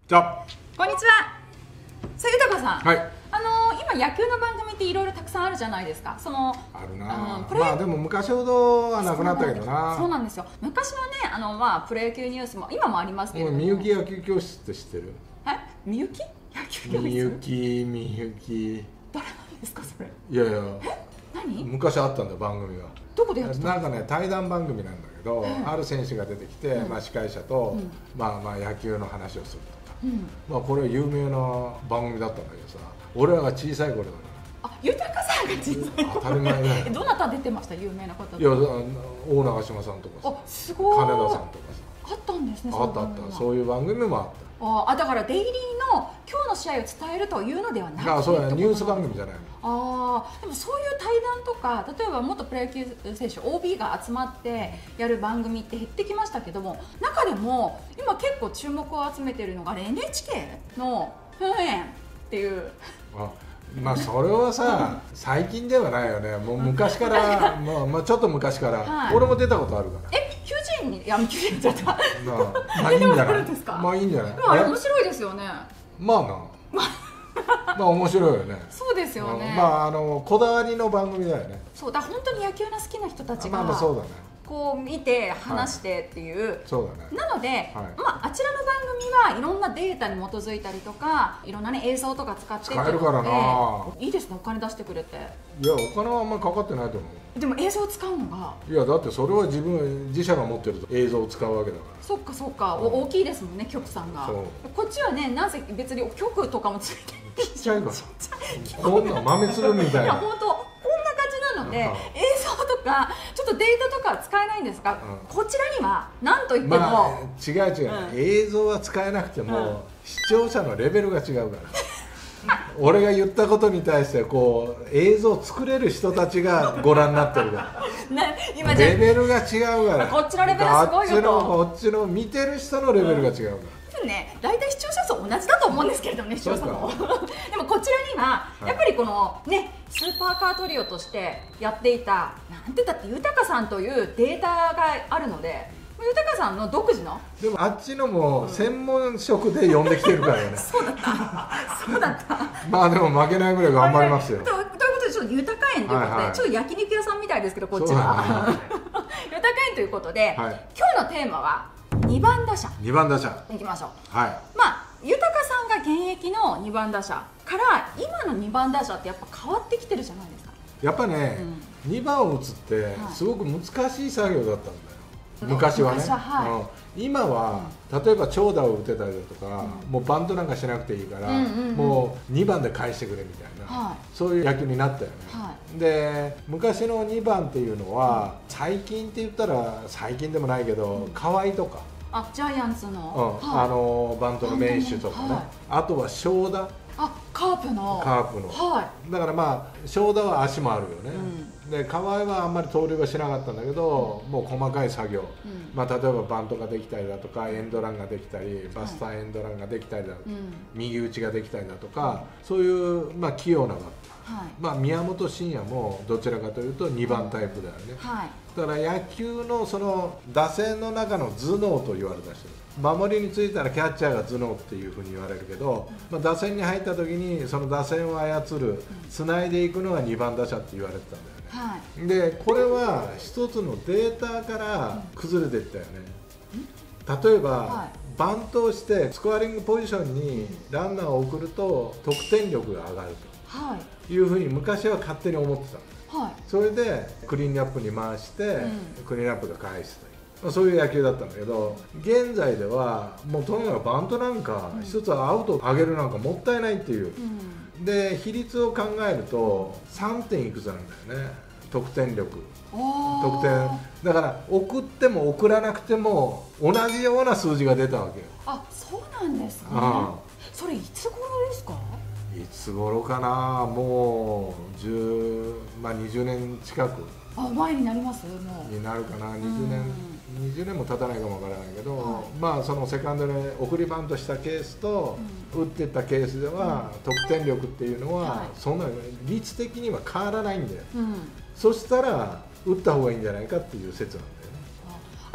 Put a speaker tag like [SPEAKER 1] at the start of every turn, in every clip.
[SPEAKER 1] じゃあ
[SPEAKER 2] こんにちは。さあ、豊さん、
[SPEAKER 1] はい。
[SPEAKER 2] 今野球の番組っていろいろたくさんあるじゃないですか。
[SPEAKER 1] あるな。まあでも昔ほどはなくなったけどな。
[SPEAKER 2] そうなんですよ。昔はね、プロ野球ニュースも今もありますけれども。
[SPEAKER 1] みゆき野球教室って知ってる？
[SPEAKER 2] みゆき野球教室？
[SPEAKER 1] みゆき。
[SPEAKER 2] 誰なんですかそれ？
[SPEAKER 1] いやいや。
[SPEAKER 2] 何？
[SPEAKER 1] 昔あったんだよ番組が。
[SPEAKER 2] どこでやってた？
[SPEAKER 1] なんかね対談番組なんだけど、ある選手が出てきて、まあ司会者とまあ野球の話をするとか。まあこれは有名な番組だったんだけどさ、俺らが小さい頃だから。
[SPEAKER 2] 豊さんが小さい頃。
[SPEAKER 1] 当たり前だよ。
[SPEAKER 2] どなた出てました？有名な方。
[SPEAKER 1] いや、大長嶋さんとかさ、
[SPEAKER 2] すごい。
[SPEAKER 1] 金田さんとかさ。
[SPEAKER 2] あったんですね。
[SPEAKER 1] あった。そういう番組もあった。
[SPEAKER 2] だからデイリーの今日の試合を伝えるというのではなくて、
[SPEAKER 1] そうだね、ニュース番組じゃないの。
[SPEAKER 2] でもそういう対談とか、例えば元プロ野球選手 OB が集まってやる番組って減ってきましたけども、中でも今結構注目を集めているのが NHK の「ふんえん」っていう。
[SPEAKER 1] まあそれはさ最近ではないよね。もう昔からまあちょっと昔から、俺も出たことあるから。
[SPEAKER 2] 求人に求人にちゃった。
[SPEAKER 1] まあいいんじゃない。まあいいんじゃない。
[SPEAKER 2] あれ面白いですよね。
[SPEAKER 1] まあな。まあ面白いよね。
[SPEAKER 2] そうですよね。
[SPEAKER 1] まあこだわりの番組だよね。
[SPEAKER 2] そうだ、本当に野球の好きな人たちが
[SPEAKER 1] そうだね。
[SPEAKER 2] こう見て話してっていう、
[SPEAKER 1] そうだね。
[SPEAKER 2] なので、あちらの番組はいろんなデータに基づいたりとか、いろんなね映像とか使って
[SPEAKER 1] 使えるからな。
[SPEAKER 2] いいですね、お金出してくれて。
[SPEAKER 1] いや、お金はあんまりかかってないと思う。
[SPEAKER 2] でも映像を使うのが、
[SPEAKER 1] いやだってそれは自社が持ってる映像を使うわけだから。
[SPEAKER 2] そっかそっか、大きいですもんね、局さんが。こっちはね、なぜ別に局とかもついて
[SPEAKER 1] ちっちゃいからこんな豆粒みたいな。
[SPEAKER 2] いや本当こんな感じなので、映像とかちょっとデータとかは使えないんですが、こちらには何と言っても
[SPEAKER 1] 違う、映像は使えなくても視聴者のレベルが違うから俺が言ったことに対してこう映像を作れる人たちがご覧になってるから今レベルが違うから、
[SPEAKER 2] こっちのレベルすごいよと、
[SPEAKER 1] こっちの見てる人のレベルが違うから。
[SPEAKER 2] ね、大体視聴者数同じだと思うんですけれどもね、視聴者もでもこちらにはやっぱりこのねスーパーカートリオとしてやっていた、なんて言ったって豊さんというデータがあるので、豊さんの独自の、
[SPEAKER 1] でもあっちのも専門職で呼んできてるからよね
[SPEAKER 2] そうだった
[SPEAKER 1] まあでも負けないぐらい頑張りますよ。
[SPEAKER 2] ということでちょっと豊園ということで、ちょっと焼肉屋さんみたいですけどこっちは豊園ということで、今日のテーマは2番打者。
[SPEAKER 1] 2番打者
[SPEAKER 2] いきましょう。
[SPEAKER 1] ま
[SPEAKER 2] あ豊さんが現役の2番打者から今の2番打者ってやっぱ変わってきてるじゃないですか。
[SPEAKER 1] やっぱね、2番を打つってすごく難しい作業だったんだよ、昔はね。今は例えば長打を打てたりだとか、もうバントなんかしなくていいから、もう2番で返してくれみたいな、そういう野球になったよね。で昔の2番っていうのは、最近って言ったら最近でもないけど、河合とか
[SPEAKER 2] ジャイアンツの
[SPEAKER 1] バントの名手とかね、あとは正田、
[SPEAKER 2] カープの
[SPEAKER 1] だからまあ正田は足もあるよね、で河合はあんまり盗塁はしなかったんだけど、もう細かい作業、まあ例えばバントができたりだとか、エンドランができたり、バスターエンドランができたりだとか、右打ちができたりだとか、そういうまあ器用なバッター、まあ宮本慎也もどちらかというと2番タイプだよね。だから野球のその打線の中の頭脳と言われた人、守りについたらキャッチャーが頭脳っていうふうに言われるけど、打線に入った時にその打線を操る、つないでいくのが2番打者って言われてたんだよね。でこれは一つのデータから崩れていったよね。例えば、バントをしてスコアリングポジションにランナーを送ると得点力が上がるというふうに昔は勝手に思ってた。それでクリーンアップに回して、クリーンアップが返すという、そういう野球だったんだけど、現在ではもうとにかくバントなんか一つアウト上げるなんかもったいないっていう、で比率を考えると 3. 点いくつなんだよね、得点力、得点だから送っても送らなくても同じような数字が出たわけよ。
[SPEAKER 2] そうなんですね。それいつ頃ですか？
[SPEAKER 1] いつ頃かな、もう20年近く
[SPEAKER 2] 前になります？もう
[SPEAKER 1] になるかな。20年も経たないかもわからないけど、まあそのセカンドで送りバントしたケースと、打っていったケースでは、得点力っていうのはそんな率的には変わらないんだよ。そしたら打った方がいいんじゃないかっていう説なんだよね。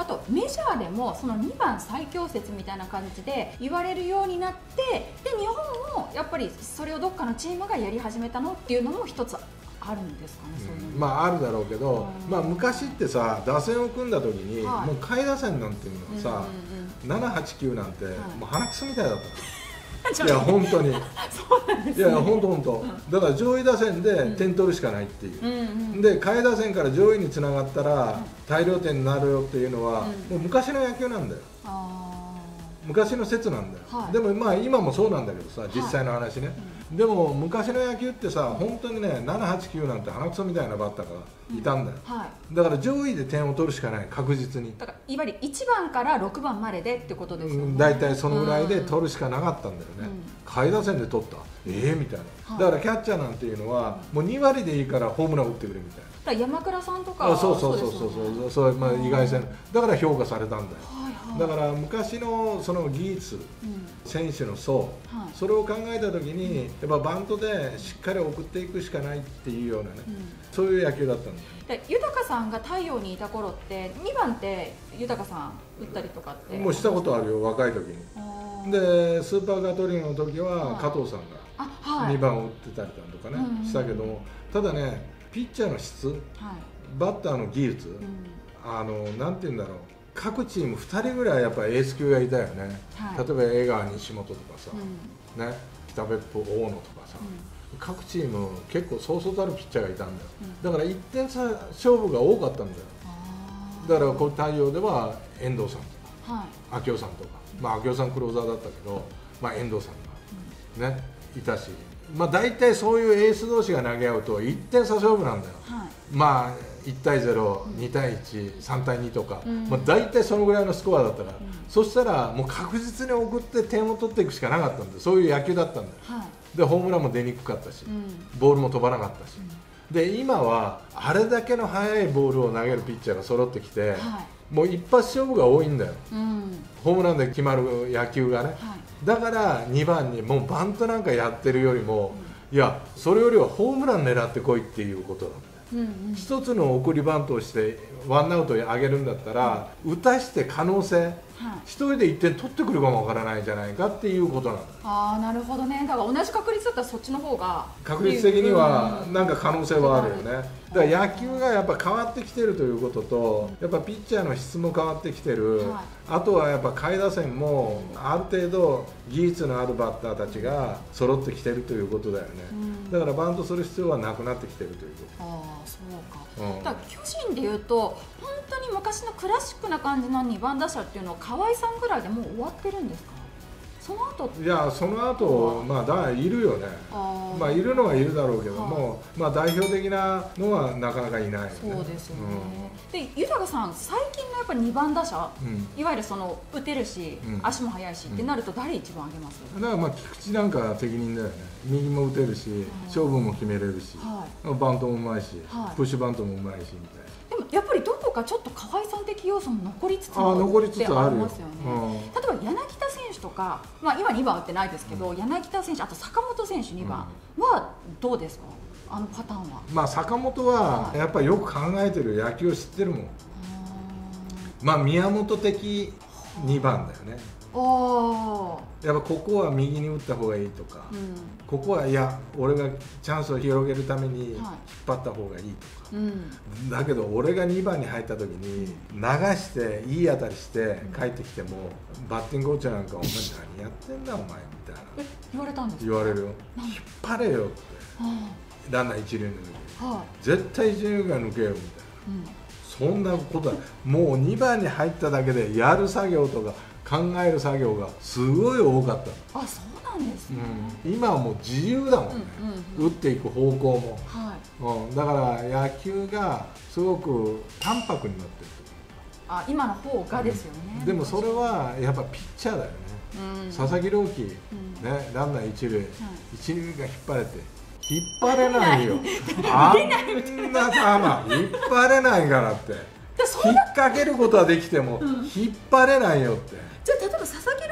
[SPEAKER 2] あとメジャーでもその2番最強説みたいな感じで言われるようになって、で日本もやっぱりそれをどっかのチームがやり始めたのっていうのも一つあるんですかね。そういうの
[SPEAKER 1] まああるだろうけど、まあ昔ってさ打線を組んだ時に、
[SPEAKER 2] はい、
[SPEAKER 1] もう下位打線なんていうのはさ、7、8、9なんて、もう鼻くそみたいだったいや本当に
[SPEAKER 2] そうなんですね。
[SPEAKER 1] いや本当だから上位打線で点取るしかないっていう、で下位打線から上位につながったら大量点になるよっていうのは、もう昔の野球なんだよ。昔の説なんだよ、はい、でもまあ今もそうなんだけどさ、実際の話ね、でも昔の野球ってさ、本当にね7、8、9なんて鼻くそみたいなバッターがいたんだよ、はい、だから上位で点を取るしかない、確実に。
[SPEAKER 2] だからいわゆる1番から6番まででってことですよね。
[SPEAKER 1] 大体そのぐらいで取るしかなかったんだよね、下位打線で取ったみたいな、だからキャッチャーなんていうのはもう2割でいいからホームラン打ってくれみたいな。
[SPEAKER 2] だから山倉さんとか
[SPEAKER 1] そう、まあ、意外性だから評価されたんだよ、だから昔のその技術、選手の層、それを考えたときにやっぱバントでしっかり送っていくしかないっていうようなね、そういう野球だったんだよ。
[SPEAKER 2] 豊さんが太陽にいた頃って2番って豊さん打ったりとかって
[SPEAKER 1] もうしたことあるよ、若い時に。でスーパーガトリンの時は加藤さんが2番を打ってたりとかね、したけども、ただねピッチャーの質、バッターの技術、なんていうんだろう、各チーム2人ぐらいやっぱりエース級がいたよね、例えば江川西本とかさ、ね、北別府大野とかさ、各チーム結構そうそうたるピッチャーがいたんだよ、だから1点差勝負が多かったんだよ。だからこう太陽では遠藤さんとか、明夫さんとか、まあ明夫さんクローザーだったけど、まあ遠藤さんがねいたし、まあ大体そういうエース同士が投げ合うと1点差勝負なんだよ、まあ1対0、2対1、3対2とか、まあ大体そのぐらいのスコアだったから、そしたらもう確実に送って点を取っていくしかなかったんで、そういう野球だったんだよ、でホームランも出にくかったし、ボールも飛ばなかったし、で今はあれだけの速いボールを投げるピッチャーが揃ってきて、もう一発勝負が多いんだよ、ホームランで決まる野球がね、だから2番にもうバントなんかやってるよりも、いやそれよりはホームラン狙ってこいっていうことなんだよ。一つの送りバントをしてワンアウトに上げるんだったら、打たして可能性、一人で1点取ってくるかもわからないじゃないかっていうことなんだ。
[SPEAKER 2] ああなるほどね。だから同じ確率だったらそっちの方が
[SPEAKER 1] 確率的にはなんか可能性はあるよね。だから野球がやっぱ変わってきてるということと、やっぱピッチャーの質も変わってきてる、あとはやっぱ下位打線もある程度技術のあるバッターたちが揃ってきてるということだよね、だからバントする必要はなくなってきてるということ。
[SPEAKER 2] ああそうか、だから巨人でいうと本当に昔のクラシックな感じの2番打者っていうのは河合さんぐらいでもう終わってるんですか？その後
[SPEAKER 1] いやその後まあいるよね、まあいるのはいるだろうけども、まあ代表的なのはなかなかいないよね。
[SPEAKER 2] そうですよね、で豊さん最近のやっぱ2番打者、いわゆるその打てるし、足も速いしってなると誰一番上げます？
[SPEAKER 1] だからまあ菊池なんか適任だよね。右も打てるし、勝負も決めれるし、バントもうまいし、プッシュバントもうまいしみたいな。
[SPEAKER 2] でもやっぱりどこかちょっと河合さん的要素も残りつつもってありますよね。例えば柳田選手とか、まあ今2番打ってないですけど、柳田選手、あと坂本選手2番はどうですか？あのパターンは。まあ
[SPEAKER 1] 坂本はやっぱりよく考えてる、野球を知ってるもん。まあ宮本的2番だよね。やっぱここは右に打った方がいいとか、ここはいや俺がチャンスを広げるために引っ張った方がいいとか、だけど俺が2番に入った時に流していい当たりして帰ってきても、バッティングコーチなんか「お前何やってんだお前」みたいな
[SPEAKER 2] 言われたんですか？
[SPEAKER 1] 言われるよ。引っ張れよって、ランナー一塁の時絶対一塁が抜けよみたいな、そんなことはもう2番に入っただけでやる作業とか考える作業がすごい多かった。
[SPEAKER 2] あ、そうなんですね。
[SPEAKER 1] 今はもう自由だもんね、打っていく方向も、だから野球がすごく淡白になってる。
[SPEAKER 2] あ、今の方がですよね。
[SPEAKER 1] でもそれはやっぱピッチャーだよね、佐々木朗希、ね、ランナー一塁、一塁が引っ張れて引っ張れないよあんな球引っ張れないからって引っ掛けることはできても引っ張れないよって。
[SPEAKER 2] じゃあ例えば佐々木朗希と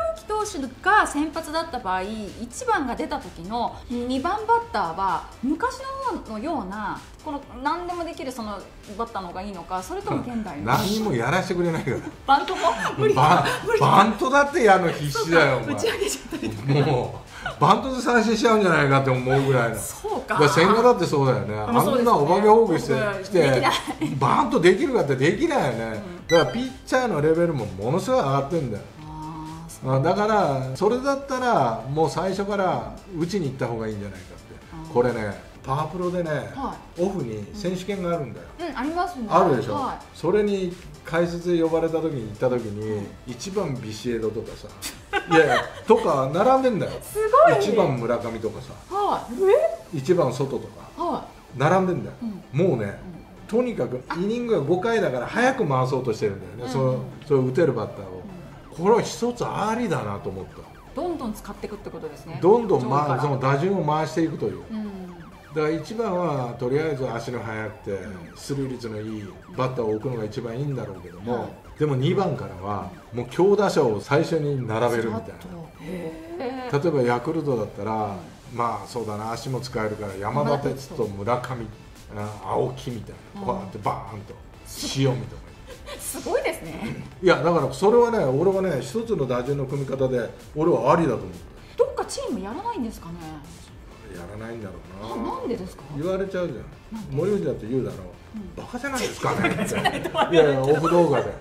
[SPEAKER 2] 投手が先発だった場合、1番が出た時の2番バッターは昔の方のようなこの何でもできるそのバッターの方がいいのか、それとも現代の
[SPEAKER 1] 何もやらせてくれないから
[SPEAKER 2] バントも無理
[SPEAKER 1] バントだってやるの必死だよ。
[SPEAKER 2] 打ち上げちゃったりとか、
[SPEAKER 1] もうバントで三振しちゃうんじゃないかって思うぐらいの。
[SPEAKER 2] そうか。
[SPEAKER 1] だから千賀だってそうだよね。あんなお化けフォークしてバントできるかってできないよね。だからピッチャーのレベルもものすごい上がってるんだよ。だからそれだったらもう最初から打ちに行った方がいいんじゃないかって。これね、パワープロでね、オフに選手権があるんだよ。
[SPEAKER 2] ありますね。
[SPEAKER 1] あるでしょ。それに解説で呼ばれた時に行った時に1番ビシエドとかさ、いやいやとか並んでんだよ。
[SPEAKER 2] すごい。
[SPEAKER 1] 1番村上とかさ、1番外とか並んでんだよ。もうね、とにかくイニングが5回だから早く回そうとしてるんだよね。そう打てるバッターを。これは一つありだなと思った。
[SPEAKER 2] どんどん使っていくってことですね。
[SPEAKER 1] どんどんその打順を回していくという。だから1番はとりあえず足の速くて出塁率のいいバッターを置くのが一番いいんだろうけども、でも2番からはもう強打者を最初に並べるみたいな。例えばヤクルトだったら、まあそうだな、足も使えるから山田哲人と村上、青木みたいな、こうやってバーンと塩見とか。
[SPEAKER 2] すごいですね。
[SPEAKER 1] いやだからそれはね、俺はね一つの打順の組み方で俺はありだと思う。
[SPEAKER 2] どっかチームやらないんですかね。
[SPEAKER 1] やらないんだろうな。
[SPEAKER 2] なんでですか。
[SPEAKER 1] 言われちゃうじゃん。森藤だって言うだろう。バカじゃないですかね。いやいやオフ動画で。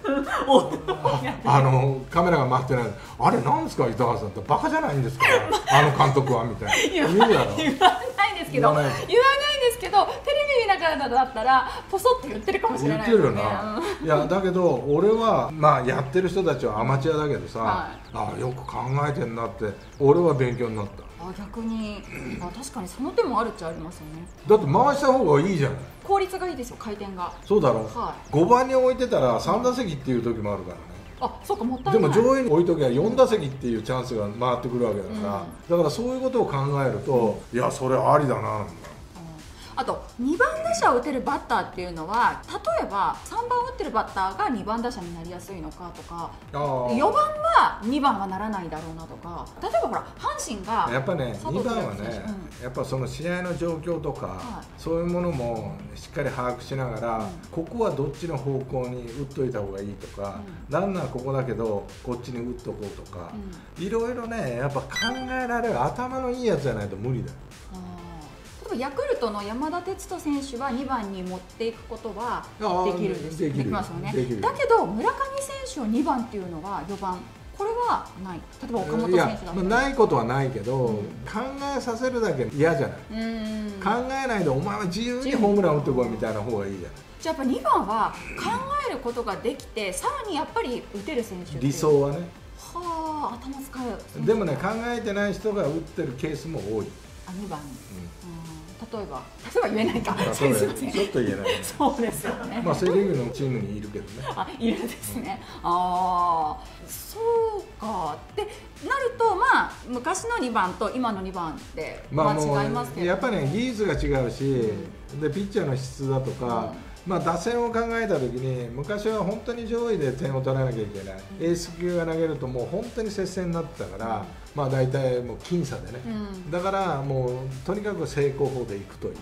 [SPEAKER 1] カメラが回ってない。あれなんですか伊藤さんってバカじゃないんですか。あの監督はみたいな。言うだろ。
[SPEAKER 2] 言わないですけど。言わないですけど、テレビ見ながらだったらポソッと言ってるかもしれないですね。
[SPEAKER 1] 言ってるよな。いやだけど俺はまあやってる人たちはアマチュアだけどさ、よく考えてんなって俺は勉強になった。
[SPEAKER 2] 逆に確かにその手もあるっちゃありますよね。
[SPEAKER 1] だって回した方がいいじゃん。
[SPEAKER 2] 効率がいいですよ、回転が。
[SPEAKER 1] そうだろう。5番に置いてたら3打席っていう時もあるからね。
[SPEAKER 2] そうか、もったいない。
[SPEAKER 1] でも上位に置いときゃ4打席っていうチャンスが回ってくるわけだから、だからそういうことを考えると、いやそれありだななんだ。
[SPEAKER 2] あと2番打者を打てるバッターっていうのは、例えば3番を打ってるバッターが2番打者になりやすいのかとか、4番は2番はならないだろうなとか、例えばほら阪神が
[SPEAKER 1] やっぱね2番はね、やっぱその試合の状況とか、そういうものもしっかり把握しながら、ここはどっちの方向に打っといた方がいいとか、ランナーここだけどこっちに打っとこうとか、いろいろねやっぱ考えられる頭のいいやつじゃないと無理だよ。
[SPEAKER 2] ヤクルトの山田哲人選手は2番に持っていくことはできるんです。できますよね。だけど村上選手を2番っていうのは4番、これはない。例えば岡本選手だったら
[SPEAKER 1] ないことはないけど、考えさせるだけ嫌じゃない。考えないでお前は自由にホームラン打ってこいみたいな方がいいじゃない。
[SPEAKER 2] じゃあやっぱ2番は考えることができて、さらにやっぱり打てる選手。
[SPEAKER 1] 理想はね。
[SPEAKER 2] 頭使う。
[SPEAKER 1] でもね考えてない人が打ってるケースも多い。
[SPEAKER 2] 2番。例えば言えないか。
[SPEAKER 1] ちょっと言えない。
[SPEAKER 2] そうですよね。
[SPEAKER 1] まあセ・リーグのチームにいるけどね。
[SPEAKER 2] いるんですね。そうか。ってなると、まあ昔の2番と今の2番って違いますけど、
[SPEAKER 1] やっぱりね技術が違うし、でピッチャーの質だとか。まあ打線を考えたときに昔は本当に上位で点を取らなきゃいけない、エース級が投げるともう本当に接戦になってたから、まあ大体もう僅差でね、だからもうとにかく成功法でいくという、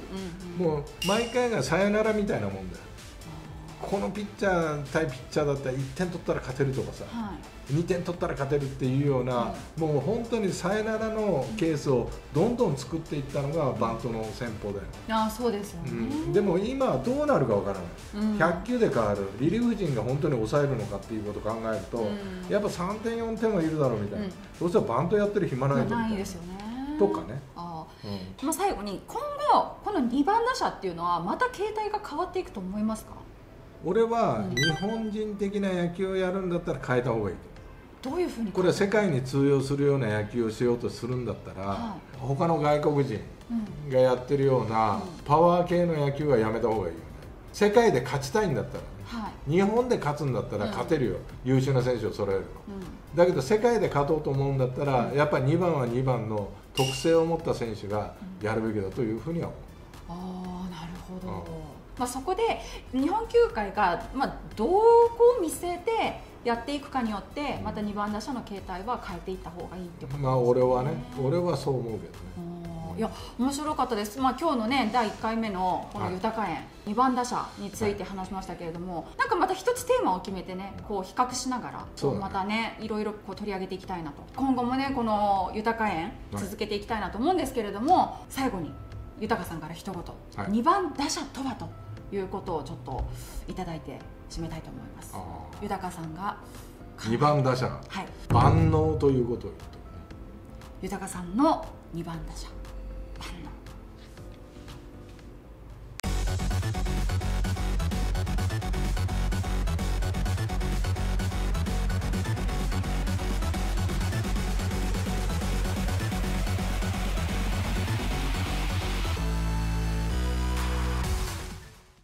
[SPEAKER 1] もう毎回がサヨナラみたいなもんだよ。このピッチャー対ピッチャーだったら1点取ったら勝てるとかさ、2点取ったら勝てるっていうような、もう本当にサヨナラのケースをどんどん作っていったのがバントの戦法だよ。
[SPEAKER 2] そうですよね。
[SPEAKER 1] でも今はどうなるかわからない、100球で変わる、リリーフ陣が本当に抑えるのかっていうことを考えると、やっぱ3点4点はいるだろうみたいな、どうせバントやってる暇ないと
[SPEAKER 2] ないですよね
[SPEAKER 1] とかね。
[SPEAKER 2] 最後に今後この2番打者っていうのはまた形態が変わっていくと思いますか。
[SPEAKER 1] 俺は日本人的な野球をやるんだったら変えた方がいい。
[SPEAKER 2] どういうふうに。
[SPEAKER 1] これは世界に通用するような野球をしようとするんだったら、他の外国人がやってるようなパワー系の野球はやめた方がいいよね。世界で勝ちたいんだったらね、日本で勝つんだったら勝てるよ、優秀な選手を揃えるの、だけど世界で勝とうと思うんだったら、やっぱり2番は2番の特性を持った選手がやるべきだというふうには思う。
[SPEAKER 2] なるほど。そこで日本球界が、どこを見据えてやっていくかによってまた2番打者の形態は変えていった方がいいってことですね。
[SPEAKER 1] まあ俺はそう思うけどね。
[SPEAKER 2] いや面白かったです。まあ、今日のね第1回目のこの豊か園2番打者について話しましたけれども、なんかまた一つテーマを決めてねこう比較しながらまたねいろいろこう取り上げていきたいなと、今後もねこの豊か園続けていきたいなと思うんですけれども、最後に豊さんから一言、2番打者とはということをちょっといただいて締めたいと思います。豊さんが
[SPEAKER 1] 2番打者、
[SPEAKER 2] はい、
[SPEAKER 1] 万能ということを言うと、
[SPEAKER 2] 豊さんの2番打者